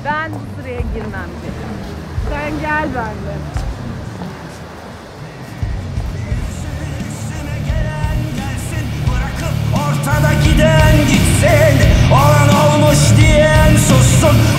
Ben bu sıraya girmem dedim. Sen gel benimle. Ortada giden gitsin, olan olmuş diyen sussun.